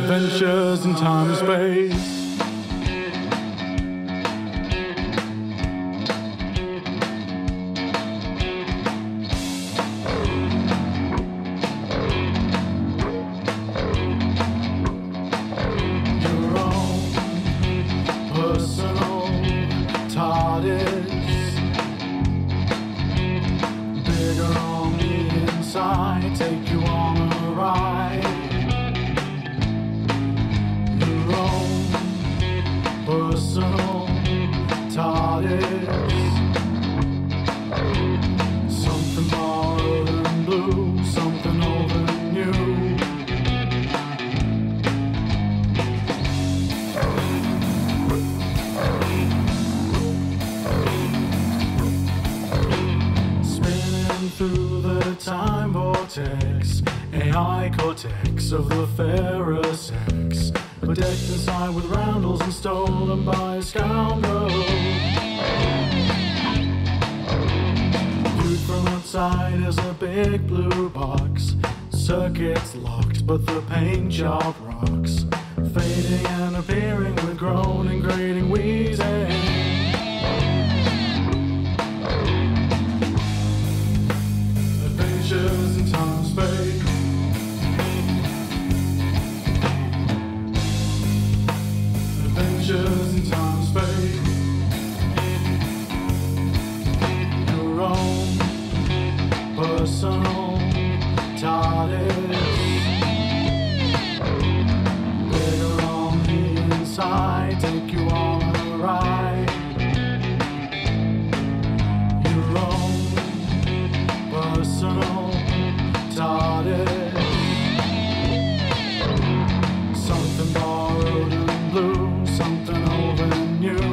Adventures in time and space. Your own personal TARDIS, bigger on the inside, take you on a ride. Personal TARDIS, something borrowed and blue, something old and new. Spinning through the time vortex, AI cortex of the fairer sex, bedecked inside with roundels and stolen by a scoundrel. Viewed from outside as a big blue box, circuits locked but the paint job rocks, fading and appearing with groaning, grating, wheezing. Adventures in time and space. Adventures in time and space. Your own personal TARDIS, bigger on the inside, take you on a ride. Your own personal TARDIS, something borrowed and blue, something old and new.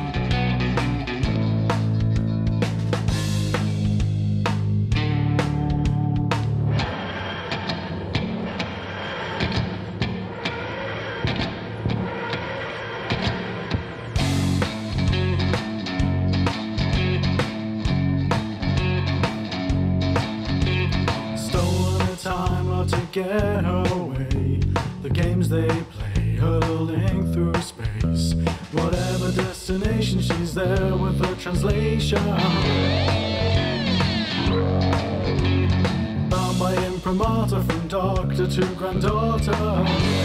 Stolen a time lot to get her away, the games they play, hurtling through space. Whatever destination, she's there with her translation. Bound by imprimatur from doctor to granddaughter.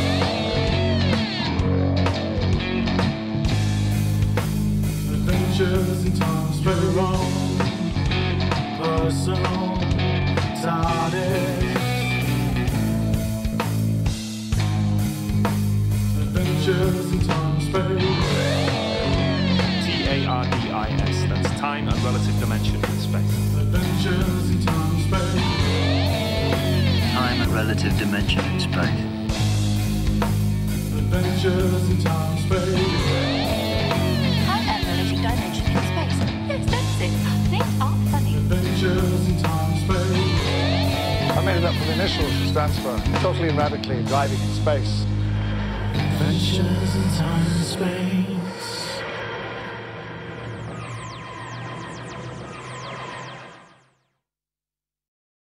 Adventures in time and space. Your own personal TARDIS. Adventures in time and space. TARDIS, that's time and relative dimension in space. Adventures in time and space. Time and relative dimension in space. Adventures in time and space. Time and relative dimension in space. Yes, that's it. Things aren't funny. Adventures in time and space. I made it up for the initials, which stands for totally and radically driving in space. Adventures in time and space.